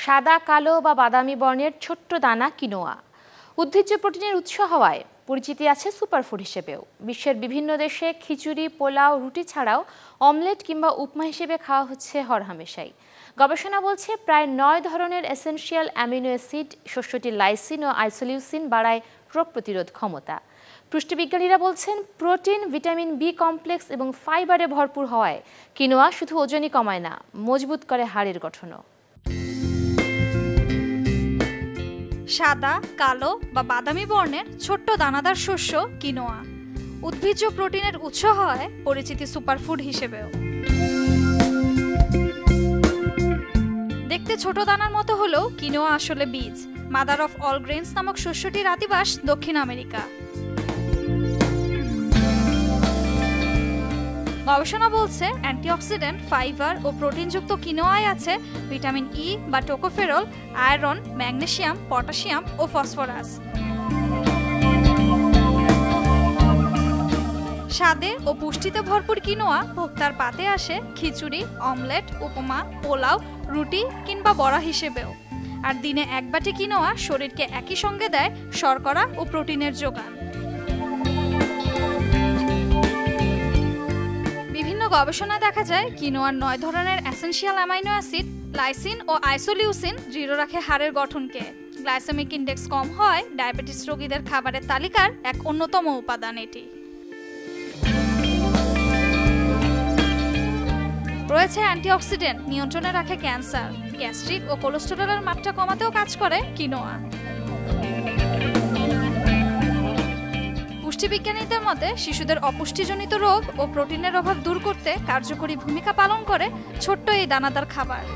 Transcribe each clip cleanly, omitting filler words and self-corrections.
সাদা, কালো বা বাদামি বর্ণের ছোট্ট দানা কিনোয়া উদ্ভিজ্জ প্রোটিনের উৎস হওয়ায় পরিচিতি আছে সুপারফুড হিসেবেও। বিশ্বের বিভিন্ন দেশে খিচুড়ি, পোলাও, রুটি ছাড়াও অমলেট কিংবা উপমা হিসেবে খাওয়া হচ্ছে হরহামেশাই। গবেষণা বলছে প্রায় 9 ধরনের এসেনশিয়াল অ্যামিনো অ্যাসিড শস্যটির লাইসিন ও আইসোলিউসিন বাড়ায় রোগ প্রতিরোধ ক্ষমতা। পুষ্টিবিজ্ঞানীরা বলছেন প্রোটিন, ভিটামিন বি কমপ্লেক্স এবং ফাইবারে ভরপুর হওয়ায় কিনোয়া শুধু ওজনই কমায় না, মজবুত করে হাড়ের গঠনও। সাদা, কালো বা বাদামি বর্ণের ছোট্ট দানাদার শস্য কিনোয়া উদ্ভিজ্জ প্রোটিনের উৎস হওয়ায় পরিচিতি সুপারফুড হিসেবেও। দেখতে ছোট দানার মতো হলেও কিনোয়া আসলে বীজ। মাদার অফ অল গ্রেনস নামক শস্যটির আদিবাস দক্ষিণ আমেরিকা। গবেষণা বলছে অ্যান্টিঅক্সিডেন্ট, ফাইবার ও প্রোটিনযুক্ত কিনোয়ায় আছে ভিটামিন ই বা টোকোফেরল, আয়রন, ম্যাগনেসিয়াম, পটাশিয়াম ও ফসফরাস। স্বাদে ও পুষ্টিতে ভরপুর কিনোয়া ভোক্তার পাতে আসে খিচুড়ি, অমলেট, উপমা, পোলাও, রুটি কিংবা বড়া হিসেবেও। আর দিনে এক বাটি কিনোয়া শরীরকে একই সঙ্গে দেয় শর্করা ও প্রোটিনের যোগান। গবেষণায় দেখা যায় কিনোয়ার 9 ধরনের এসেনশিয়াল অ্যামাইনো অ্যাসিড, লাইসিন ও আইসোলিউসিন দৃঢ় রাখে হাড়ের গঠনকে। গ্লাইসেমিক ইনডেক্স কম হয় ডায়াবেটিস রোগীদের খাবারের তালিকার এক অন্যতম উপাদান এটি। রয়েছে অ্যান্টিঅক্সিডেন্ট, নিয়ন্ত্রণে রাখে ক্যান্সার। গ্যাস্ট্রিক ও কোলেস্টেরলের মাত্রা কমাতেও কাজ করে কিনোয়া। পুষ্টিবিজ্ঞানীদের মতে শিশুদের অপুষ্টিজনিত রোগ ও প্রোটিনের অভাব দূর করতে কার্যকরী ভূমিকা পালন করে ছোট্ট এই দানাদার খাবার।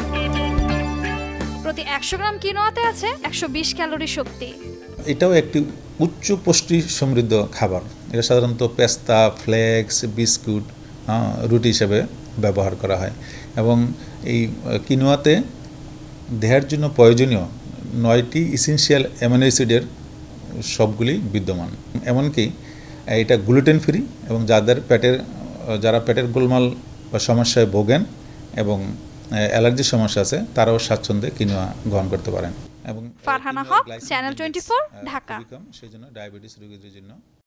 প্রতি 100 গ্রাম কিনোয়াতে আছে 120 ক্যালোরি শক্তি। এটাও একটি উচ্চ পুষ্টি সমৃদ্ধ খাবার। এটা সাধারণত পেস্তা, ফ্লেক্স, বিস্কুট, রুটি হিসেবে ব্যবহার করা হয় এবং এই কিনোয়াতে দেহের জন্য প্রয়োজনীয় 9টি এসেনশিয়াল অ্যামিনো অ্যাসিডের সবগুলি বিদ্যমান। এমনকি এটা গ্লুটেন ফ্রি এবং যারা পেটের গোলমাল বা সমস্যায় ভোগেন এবং অ্যালার্জির সমস্যা আছে তারাও স্বাচ্ছন্দ্যে কিনোয়া গ্রহণ করতে পারেন। এবং ফারহানা হক, চ্যানেল 24, ঢাকা। সেই জন্য ডায়াবেটিস রোগীদের জন্য